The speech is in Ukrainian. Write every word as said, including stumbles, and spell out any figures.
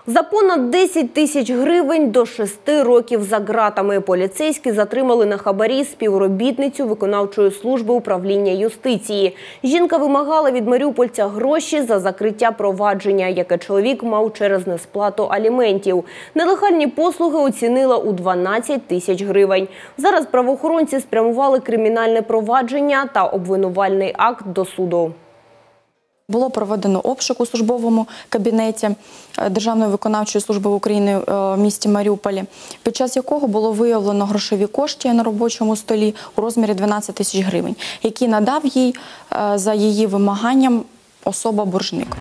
За понад десять тисяч гривень до шести років за ґратами поліцейські затримали на хабарі співробітницю виконавчої служби управління юстиції. Жінка вимагала від маріупольця гроші за закриття провадження, яке чоловік мав через несплату аліментів. Нелегальні послуги оцінила у дванадцять тисяч гривень. Зараз правоохоронці спрямували кримінальне провадження та обвинувальний акт до суду. Було проведено обшук у службовому кабінеті Державної виконавчої служби України в місті Маріуполі, під час якого було виявлено грошові кошти на робочому столі у розмірі дванадцять тисяч гривень, які надав їй за її вимаганням особа-боржник.